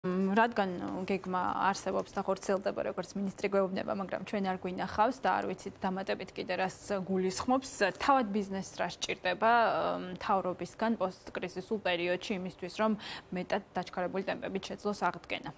რადგან გეგმა არსებობს და ხორციელდება როგორც მინისტრი გვეუბნება, მაგრამ ჩვენ არ გვინახავს და არ ვიცით დამატებით კიდე რას გულისხმობს, თავად ბიზნესს რა სჭირდება მთავრობისგან პოსტკრიზისულ პერიოდში იმისთვის, რომ მეტად დაჩქარებული ტემპებით შეძლოს აღდგენა.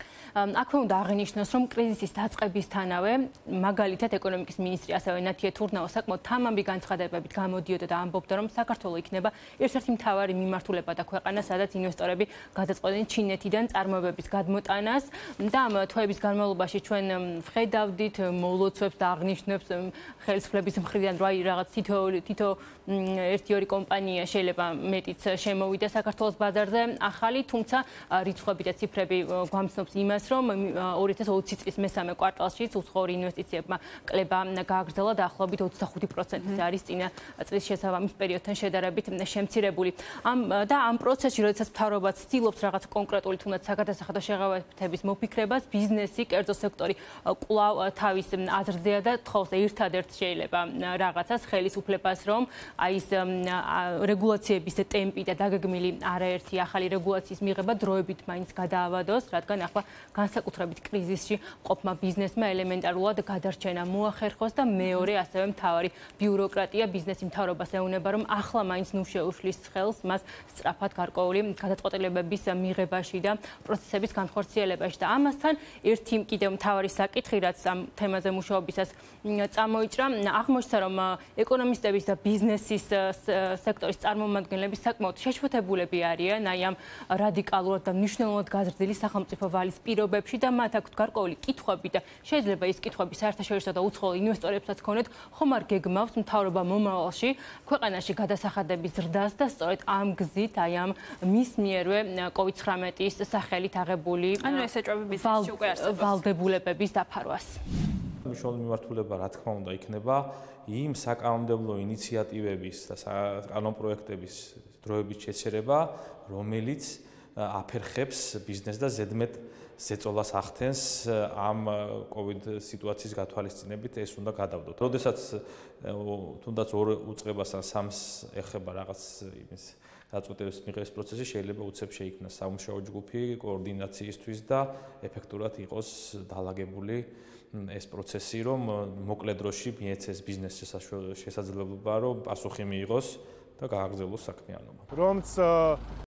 აქვე უნდა აღინიშნოს, რომ კრიზისის დაწყებისთანავე, მაგალითად ეკონომიკის მინისტრი ასევე ნათია თურნავა საკმაოდ თამამი განცხადებებით გამოდიოდა და ამბობდა, რომ საქართველო იქნება ერთ-ერთი მთავარი მიმართულება და ქვეყანა, სადაც ინვესტორები გადაწყვეტენ ჩინეთიდან წარმოებების გადმოტანას და ამ თვეების განმავლობაში ჩვენ ვხედავდით მოლოცვებს და აღნიშნებს ხელისუფლების მხრიდან, რომ რაღაც თითო ერთი-ორი კომპანია შეიძლება მეტიც შემოვიდა საქართველოს ბაზარზე ახალი, თუმცა რიცხვები და ციფრები გვამცნობს იმას, რომ 2020 წლის მესამე კვარტალში უცხოური ინვესტიციებმა კლება გააგრძელა და ახლობით 25%-ით არის წინა წლის შესაბამის პერიოდთან შედარებით შემცირებული. ამ პროცესში, როდესაც მთავრობა ცდილობს რაღაც კონკრეტული თუნდაც საგადასახადო შეღავათების მოფიქრებას, ბიზნესი, კერძო სექტორი კვლავ თავის აზრზეა და თხოვს ერთადერთ შეიძლება რაღაცას ხელისუფლებას, რომ აი ეს რეგულაციების ტემპი და დაგეგმილი არაერთი ახალი რეგულაციის მიღება დროებით მაინც გადაავადოს, რადგან ახლა განსაკუთრებით კრიზისში ყოფმა ბიზნესმა ელემენტარულად გადარჩენა მოახერხოს და მეორე ასევე მთავარი ბიუროკრატია ბიზნესი მთავრობას ეუნება, რომ ახლა მაინც ნუ შეუშლის ხელს მას სწრაფად გარკვეული გადაწყვეტილებების მიღებაში და პროცესების განხორციელებაში და ამასთან ერთი კიდევ მთავარი საკითხი, რაც ამ თემაზე მუშაობისას წამოიჭრა, აღმოჩნდა, რომ ეკონომისტების და ბიზნესის სექტორის წარმომადგენლები საკმაოდ შეშფოთებულები არიან აი ამ რადიკალურად და მნიშვნელოვნად გაზრდილი სახელმწიფო ვალის პირობებში და მათ აქვთ გარკვეული კითხვები და შეიძლება ის კითხვები საერთაშორისო და უცხოელ ინვესტორებსაც ქონეთ, ხომ არ გეგმავს მთავრობა მომავალში ქვეყანაში გადასახადების ზრდას და სწორედ ამ გზით, აი ამ მის მიერვე COVID-19-ის სახელით აღებული ვალდებულებების დაფარვას. მნიშვნელოვანი მიმართულება, რა თქმა უნდა, იქნება იმ საკანონმდებლო ინიციატივების და კანონპროექტების დროებით შეცერება, რომელიც აფერხებს ბიზნესს და ზედმეტ ზეწოლას ახდენს ამ COVID სიტუაციის გათვალისწინებით ეს უნდა გადავდოთ. როდესაც თუნდაც ორ უწყებას ან სამს ეხება რაღაც იმის დაწყვეტილების მიღების პროცესი, შეიძლება უცებ შეიქმნას სამუშაო ჯგუფი კოორდინაციისთვის და ეფექტურად იყოს დალაგებული ეს პროცესი, რომ მოკლე დროში მიეცეს ბიზნესს შესაძლებლობა, რომ პასუხი მიიღოს და გააგრძელოს საქმიანობა.